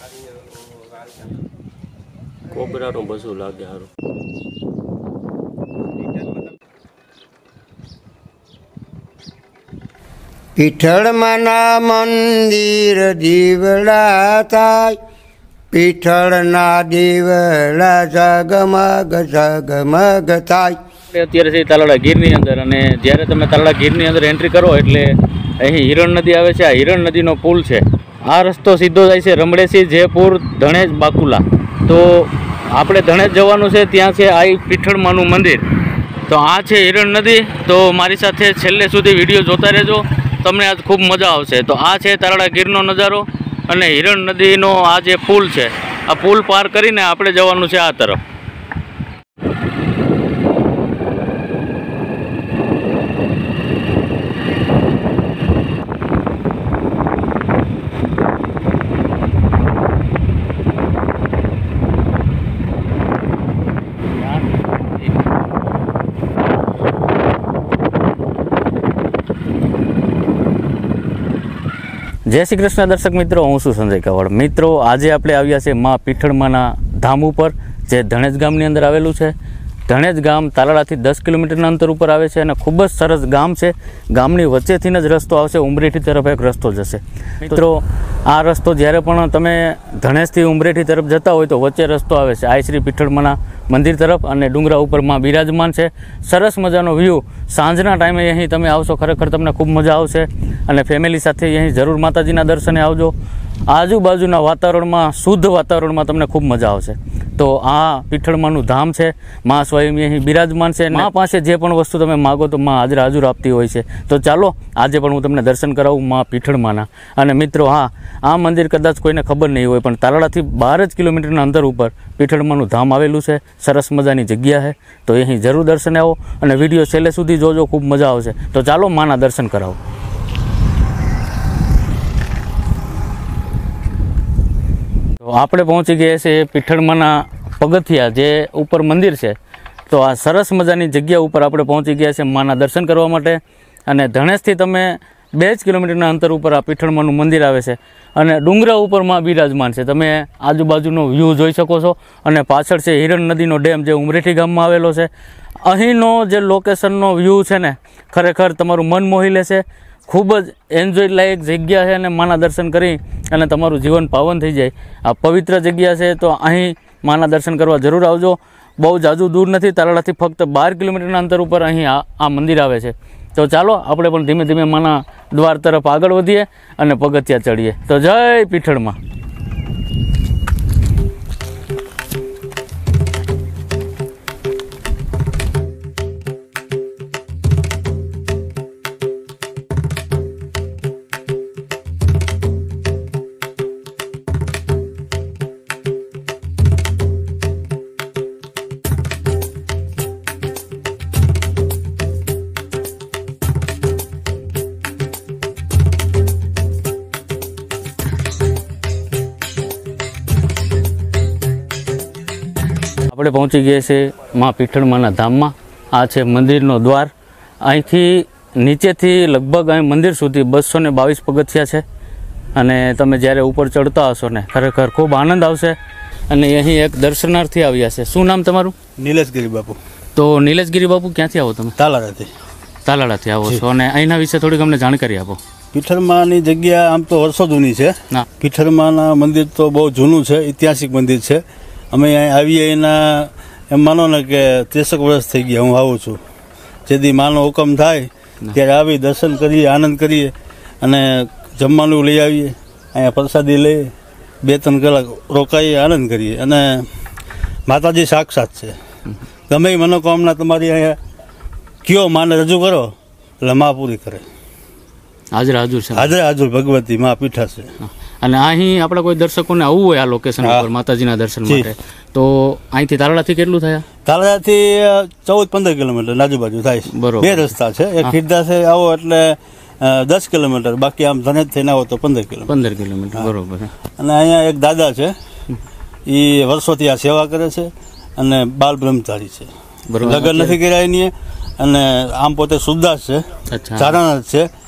કોબરાનું બસું લાગે સારું. પીઠળમાંના મંદિર દીવડા થાય, પીઠળના દીવડા ઝગમગ ઝગમગ થાય. અત્યારે છે તાલાળા ગીરની અંદર, અને જ્યારે તમે તાલાળા ગીરની અંદર એન્ટ્રી કરો એટલે અહીં હિરણ નદી આવે છે. આ હિરણ નદીનો પુલ છે. આ રસ્તો સીધો જાય છે રમડેસી, જયપુર, ધણેજ, બાકુલા. તો આપણે ધણેજ જવાનું છે, ત્યાં છે આ પીઠળમાંનું મંદિર. તો આ છે હિરણ નદી. તો મારી સાથે છેલ્લે સુધી વિડીયો જોતા રહેજો, તમને આજ ખૂબ મજા આવશે. તો આ છે તાલાળા ગીરનો નજારો અને હિરણ નદીનો આ જે પુલ છે, આ પુલ પાર કરીને આપણે જવાનું છે આ તરફ. જય શ્રી કૃષ્ણ દર્શક મિત્રો, હું છું સંજય કાવડ. મિત્રો, આજે આપણે આવ્યા છે મા પીઠળમાંના ધામ ઉપર, જે ધણેજ ગામની અંદર આવેલું છે. ધણેજ ગામ તાલાળાથી 10 કિલોમીટરના અંતર ઉપર આવે છે અને ખૂબ જ સરસ ગામ છે. ગામની વચ્ચેથી જ રસ્તો આવશે, ઉમરેઠી તરફ એક રસ્તો જશે. મિત્રો, આ રસ્તો જ્યારે પણ તમે ધણેજથી ઉમરેઠી તરફ જતા હોય તો વચ્ચે રસ્તો આવે છે આઈ શ્રી પીઠળમાંના મંદિર તરફ, અને ડુંગરા ઉપર માં બિરાજમાન છે. સરસ મજાનો વ્યૂ. સાંજના ટાઈમે અહીં તમે આવશો, ખરેખર તમને ખૂબ મજા આવશે. અને ફેમિલી સાથે અહીં જરૂર માતાજીના દર્શને આવજો. આજુબાજુના વાતાવરણમાં, શુદ્ધ વાતાવરણમાં તમને ખૂબ મજા આવશે. તો આ પીઠળમાંનું ધામ છે. મા સ્વયં અહીં બિરાજમાન છે. મા પાસે જે પણ વસ્તુ તમે માગો તો મા હાજર હાજર આપતી હોય છે. તો ચાલો આજે પણ હું તમને દર્શન કરાવું મા પીઠળમાંના. અને મિત્રો, આ મંદિર કદાચ કોઈને ખબર નહીં હોય, પણ તાલાળાથી 12 જ કિલોમીટરના અંતર ઉપર પીઠળમાંનું ધામ આવેલું છે. સરસ મજાની જગ્યા છે. તો અહીં જરૂર દર્શને આવો અને વિડીયો છેલ્લે સુધી જોજો, ખૂબ મજા આવશે. તો ચાલો માના દર્શન કરાવો. તો આપણે પહોંચી ગયા છે પીઠળમાંના પગથિયા, જે ઉપર મંદિર છે. તો આ સરસ મજાની જગ્યા ઉપર આપણે પહોંચી ગયા છે માના દર્શન કરવા માટે. અને ધણેજથી તમે 2 જ કિલોમીટરના અંતર ઉપર આ પીઠળમાંનું મંદિર આવે છે અને ડુંગરા ઉપર માં બિરાજમાન છે. તમે આજુબાજુનો વ્યૂ જોઈ શકો છો. અને પાછળ છે હિરણ નદીનો ડેમ, જે ઉમરેઠી ગામમાં આવેલો છે. અહીંનો જે લોકેશનનો વ્યૂ છે ને, ખરેખર તમારું મન મોહી લેશે. ખૂબ જ એન્જોય લાયક જગ્યા છે અને માના દર્શન કરી અને તમારું જીવન પાવન થઈ જાય. આ પવિત્ર જગ્યા છે. તો અહીં માના દર્શન કરવા જરૂર આવજો. બહુ જાજુ દૂર નથી, તાલાળાથી ફક્ત 12 કિલોમીટરના અંતર ઉપર અહીં આ મંદિર આવે છે. તો ચાલો આપણે પણ ધીમે ધીમે માના દ્વાર તરફ આગળ વધીએ અને પગથિયા ચડીએ. તો જય પીઠળમાં. આપણે પહોંચી ગયા છે મા પીઠળમાંના ધામમાં. આ છે મંદિરનો દ્વાર. અહીંથી નીચેથી લગભગ અહીં મંદિર સુધી 222 પગથિયા છે. અને તમે જ્યારે ઉપર ચડતા હશો ને, ખરેખર ખૂબ આનંદ આવશે. અને અહીં એક દર્શનાર્થી આવ્યા છે. શું નામ તમારું? નિલેશગીરી બાપુ. તો નિલેશગીરી બાપુ, ક્યાંથી આવો તમે? તાલાળાથી. તાલાળાથી આવો છો, અને અહીંના વિશે થોડીક અમને જાણકારી આપો. પીઠળમાંની જગ્યા આમ તો વર્ષો જૂની છે. પીઠળમાંના મંદિર તો બહુ જૂનું છે, ઐતિહાસિક મંદિર છે. અમે અહીં આવીએ એના એમ માનો ને કે 30 વર્ષ થઈ ગયા હું આવું છું. જેથી માનો હુકમ થાય ત્યારે આવી દર્શન કરીએ, આનંદ કરીએ અને જમવાનું લઈ આવીએ. અહીંયા પ્રસાદી લઈએ, 2-3 કલાક રોકાઈએ, આનંદ કરીએ. અને માતાજી સાક્ષાત છે. ગમે એ મનોકામના તમારી અહીંયા કયો માને રજૂ કરો એટલે મા પૂરી કરે. હાજર હાજર છે. હાજર હાજર ભગવતી મા પીઠા છે. અને અહીં આપણા કોઈ દર્શકોને આવવું હોય આ લોકેશન ઉપર માતાજીના દર્શન માટે, તો અહીંથી તાલાળાથી કેટલું થયા? તાલાળાથી 14-15 કિલોમીટર આજુબાજુ થાય છે. બરોબર. 2 રસ્તા છે. એક ખીરદા છે આવો એટલે 10 કિલોમીટર, બાકી આમ ધનેજ થઈને આવો તો 15 કિલોમીટર. બરોબર. અને અહીંયા એક દાદા છે, એ વર્ષોથી આ સેવા કરે છે અને બાલ બ્રહ્મચારી છે. લગ્ન નથી કર્યા એની. અને આમ પોતે સુરદાસ છે, ચારણનાથ છે.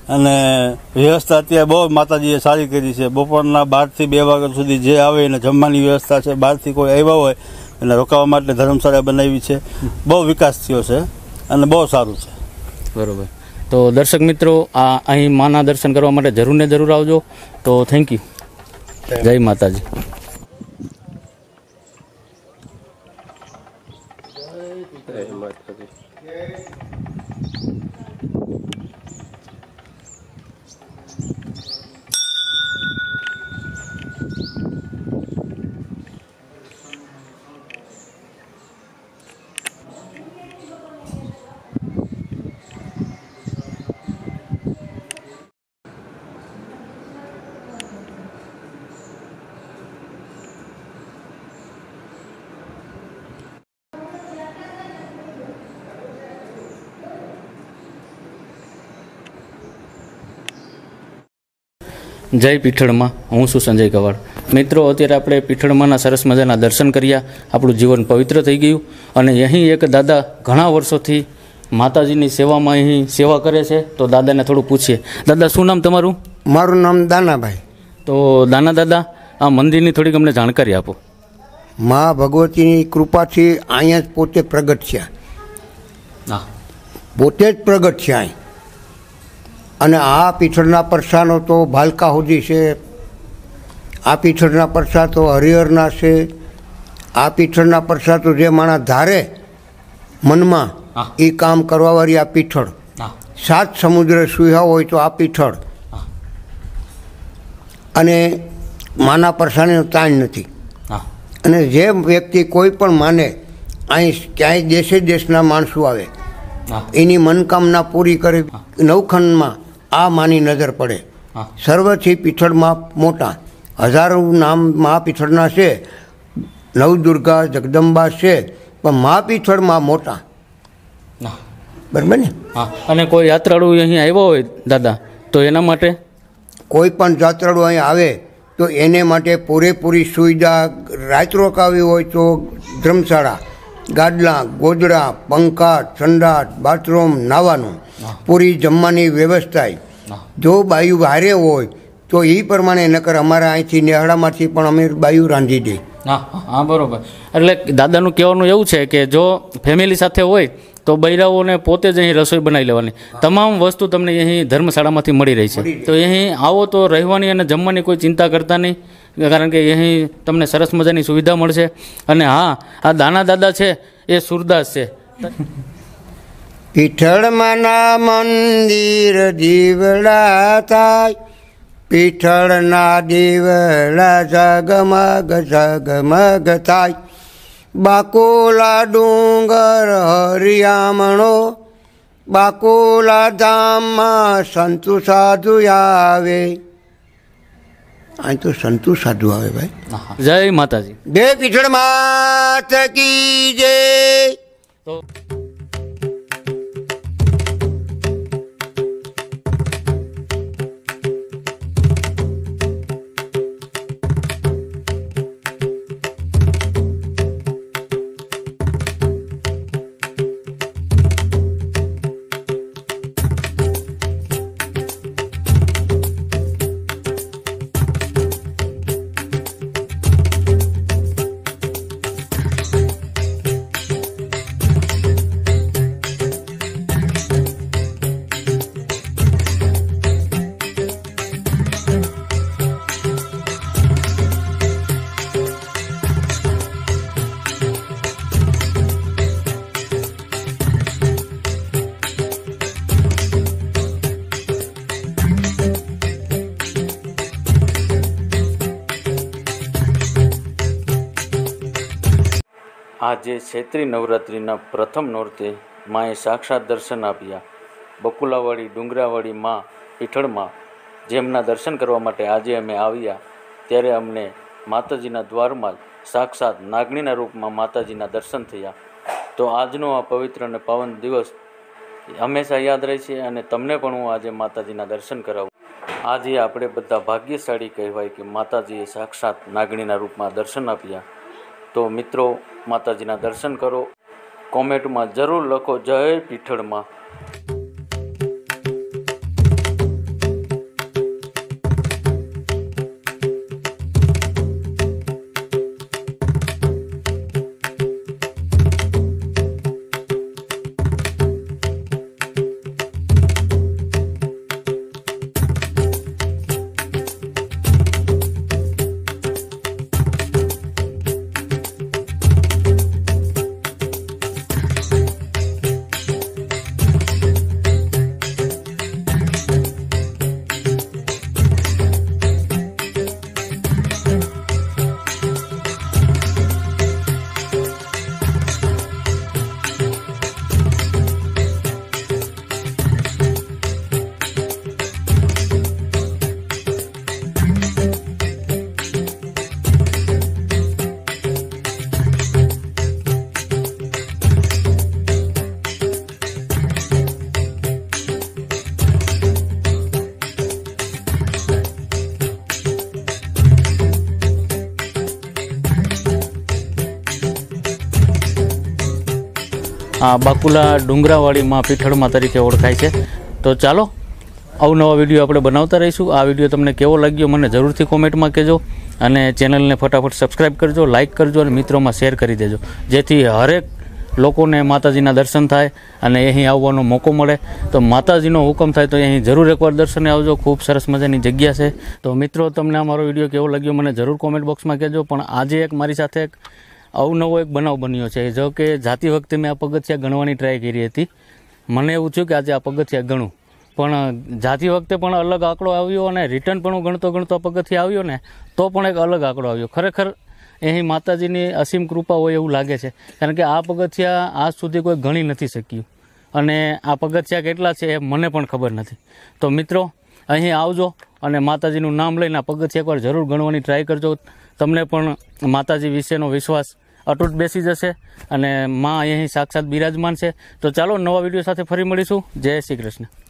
અને વ્યવસ્થા અત્યારે બહુ માતાજીએ સારી કરી છે. બપોરના 12 થી 2 વાગ્યા સુધી જે આવે એને જમવાની વ્યવસ્થા છે. બહારથી કોઈ આવ્યા હોય એને રોકાવા માટે ધર્મશાળા બનાવી છે. બહુ વિકાસ થયો છે અને બહુ સારું છે. બરોબર. તો દર્શક મિત્રો, આ અહીં માના દર્શન કરવા માટે જરૂર ને જરૂર આવજો. તો થેન્ક યુ. જય માતાજી. જય પીઠળમાં. હું છું સંજય કવાડ. મિત્રો, અત્યારે આપણે પીઠળમાંના સરસ મજાના દર્શન કર્યા. આપણું જીવન પવિત્ર થઈ ગયું. અને અહીં એક દાદા ઘણા વર્ષોથી માતાજીની સેવામાં અહીં સેવા કરે છે. તો દાદાને થોડું પૂછીએ. દાદા, શું નામ તમારું? મારું નામ દાનાભાઈ. તો દાદા, આ મંદિરની થોડીક અમને જાણકારી આપો. મા ભગવતીની કૃપાથી અહીંયા જ પોતે પ્રગટ છે. હા, પોતે જ પ્રગટ છે અહીં. અને આ પીઠળના પરસાનો તો ભાલકા સુધી છે. આ પીઠળના પરસા તો હરિહરના છે. આ પીઠળના પરસા તો જે માણસ ધારે મનમાં એ કામ કરવાવાળી આ પીઠળ. 7 સમુદ્ર સુહ્યા હોય તો આ પીઠળ. અને માના પરસાને તાણ નથી. અને જે વ્યક્તિ કોઈ પણ માને અહીં ક્યાંય દેશે દેશના માણસો આવે એની મનકામના પૂરી કરે. નવખંડમાં આ માની નજર પડે. સર્વથી પીઠળમાં મોટા 1000 નામ મા પીઠળના છે. નવદુર્ગા જગદંબા છે, પણ મા પીઠળમાં મોટા. બરાબર ને? અને કોઈ યાત્રાળુ અહીં આવ્યો હોય દાદા, તો એના માટે કોઈ પણ યાત્રાળુ અહીં આવે તો એને માટે પૂરેપૂરી સુવિધા. રાત રોકાવી હોય તો ધર્મશાળા, ગાદલા, ગોદડા, પંખા, સંડાસ, બાથરૂમ, નાવાનું, પૂરી જમવાની વ્યવસ્થા. જો બાયું ભારે હોય તો એ પ્રમાણે નકર અમારા અહીંથી નેહડામાંથી પણ અમે બાયું રાંધી દઈએ. હા, બરોબર. એટલે દાદાનું કહેવાનું એવું છે કે જો ફેમિલી સાથે હોય તો બૈરાઓને પોતે જ અહીં રસોઈ બનાવી લેવાની. તમામ વસ્તુ તમને અહીં ધર્મશાળામાંથી મળી રહી છે. તો અહીં આવો તો રહેવાની અને જમવાની કોઈ ચિંતા કરતા નહીં, કારણ કે અહીં તમને સરસ મજાની સુવિધા મળશે. અને હા, આ દાદા છે એ સુરદાસ છે. પીઠળમાંના મંદિર દીવડા થાય, પીઠળના દીવડા ઝગમગ ઝગમગ થાય. બાકોલા ડુંગર હરિયામણો, બાકોલા ધામમાં સંતુ સાધુ આવે. અહીં તો સંતુ સાધુ આવે ભાઈ. જય માતાજી. જય પીઠળ માત કી જય. તો આજે ચૈત્રી નવરાત્રિના પ્રથમ નોરતે માએ સાક્ષાત દર્શન આપ્યા. બકુલાવાળી ડુંગરાવાળી મા પીઠળમાં જેમના દર્શન કરવા માટે આજે અમે આવ્યા, ત્યારે અમને માતાજીના દ્વારમાં સાક્ષાત નાગણીના રૂપમાં માતાજીના દર્શન થયા. તો આજનો આ પવિત્ર અને પાવન દિવસ હંમેશા યાદ રહે છે. અને તમને પણ હું આજે માતાજીના દર્શન કરાવું. આજે આપણે બધા ભાગ્યશાળી કહેવાય કે માતાજીએ સાક્ષાત નાગણીના રૂપમાં દર્શન આપ્યા. તો મિત્રો, માતાજીના દર્શન કરો. કોમેન્ટમાં જરૂર લખો જય પીઠળમાં. આ બાકુલા ડુંગરાવાળી માં પીઠળમાં તરીકે ઓળખાય છે. તો ચાલો અવનવા વિડીયો આપણે બનાવતા રહીશું. આ વિડીયો તમને કેવો લાગ્યો મને જરૂરથી કોમેન્ટમાં કહેજો અને ચેનલને ફટાફટ સબસ્ક્રાઈબ કરજો, લાઇક કરજો અને મિત્રોમાં શેર કરી દેજો, જેથી હરેક લોકોને માતાજીના દર્શન થાય અને અહીં આવવાનો મોકો મળે. તો માતાજીનો હુકમ થાય તો અહીં જરૂર એકવાર દર્શને આવજો. ખૂબ સરસ મજાની જગ્યા છે. તો મિત્રો, તમને અમારો વિડીયો કેવો લાગ્યો મને જરૂર કોમેન્ટ બોક્સમાં કહેજો. પણ આજે એક મારી સાથે એક અવનવો એક બનાવ બન્યો છે. જો કે જાતી વખતે મેં આ પગથિયા ગણવાની ટ્રાય કરી હતી. મને એવું થયું કે આજે આ પગથિયા ગણું, પણ જાતી વખતે પણ અલગ આંકડો આવ્યો અને રિટર્ન પણ હું ગણતો પગથિયા આવ્યો ને તો પણ એક અલગ આંકડો આવ્યો. ખરેખર અહીં માતાજીની અસીમ કૃપા હોય એવું લાગે છે, કારણ કે આ પગથિયા આજ સુધી કોઈ ગણી નથી શક્યું અને આ પગથિયા કેટલા છે એ મને પણ ખબર નથી. તો મિત્રો, અહીં આવજો અને માતાજીનું નામ લઈને આ પગથિયા એકવાર જરૂર ગણવાની ટ્રાય કરજો. તમને પણ માતાજી વિશેનો વિશ્વાસ અતૂટ બેસી જશે અને માં અહીં સાક્ષાત બિરાજમાન છે. તો ચાલો નવા વિડીયો સાથે ફરી મળીશું. જય શ્રી કૃષ્ણ.